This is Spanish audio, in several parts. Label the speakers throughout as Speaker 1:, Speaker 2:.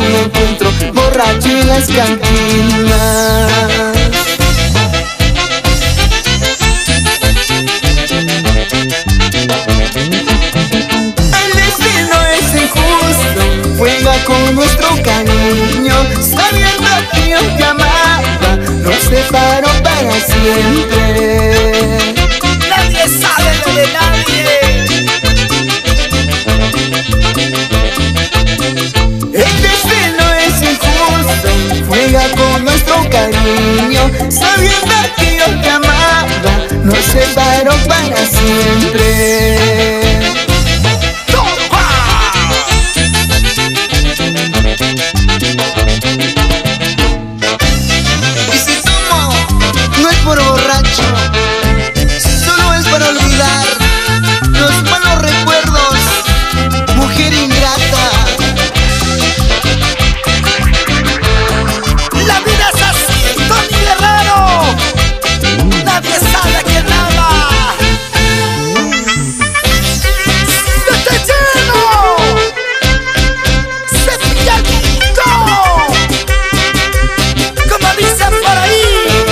Speaker 1: me encuentro borracho en las cantinas. El destino es injusto, juega con nuestro cariño, sabiendo que yo te amaba, nos separó para siempre.
Speaker 2: Nadie sabe lo de nadie.
Speaker 1: El destino es injusto, juega con nuestro cariño, sabiendo que yo te amaba, nos separó para siempre. Y si tomo, no es por borracho, solo es para olvidar los malos recuerdos, mujer ingrata.
Speaker 2: La vida es así, Tony Guerrero. Nadie sabe quién ama. ¡Siete lleno! ¡Cepilladito! Como dicen por ahí,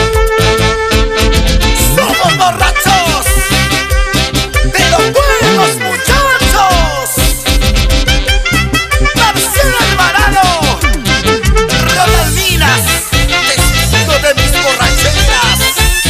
Speaker 2: somos borrachos, pero buenos muchachos. Marcelo Alvarado, Ronald Minas, testigo de mis borracheras.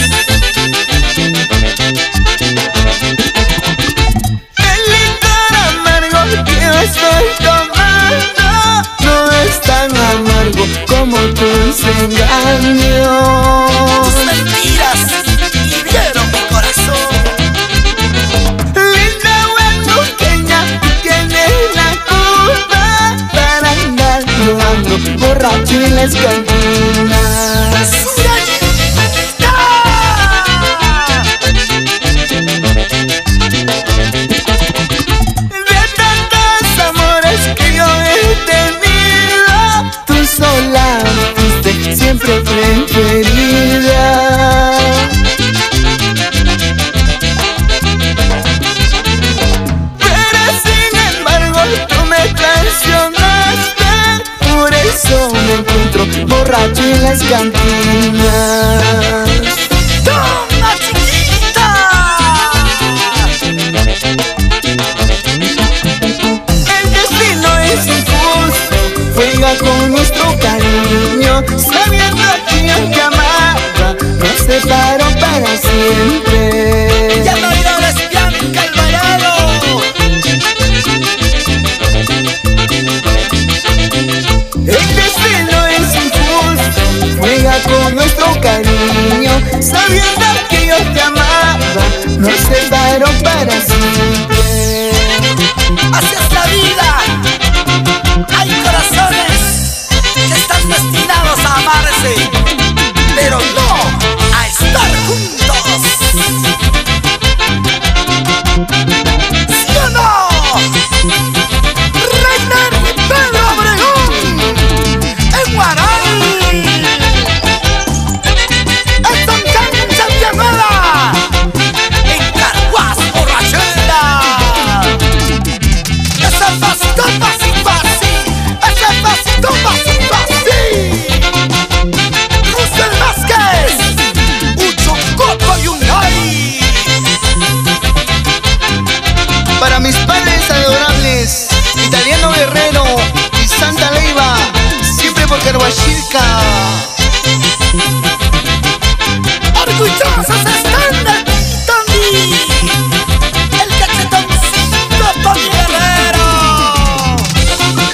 Speaker 1: El licor amargo que yo estoy tomando no es tan amargo como tus engaños.
Speaker 2: Tus mentiras hirieron mi corazón.
Speaker 1: Linda huesuqueña, tienes la culpa para andar llorando borracho en las cantinas.
Speaker 2: ¡Surayita!
Speaker 1: De tantos amores que yo he tenido, tú sola fuiste siempre preferida. Pero sin embargo tú me traicionaste, por eso me encuentro borracho en las cantinas.
Speaker 2: ¡Toma, chiquita!
Speaker 1: El destino es injusto, juega con nuestro cariño, sabiendo que yo te amaba, nos separó para siempre.
Speaker 2: ¡Ya no irá Bianca Alvarado!
Speaker 1: El destino es injusto, juega con nuestro cariño, sabiendo que yo te amaba, nos separó para siempre.
Speaker 2: Así es la vida. Hay corazones que están destinados a amarse, pero no a estar juntos. ¿Sí o no? Reiner y Pedro Obregón en Guaral. Edson Cancha Llamada en Carguas Borrachera. Ese pasito, pasito así. Ese pasito, pasito así. Russell Vázquez, Ucho Coco Yungay.
Speaker 1: Para mis padres adorables, Italiano Guerrero y Santa Leiva, siempre por Carhuachilca.
Speaker 2: Orgullosos están de ti, Tony. El cachetoncito Tony Guerrero.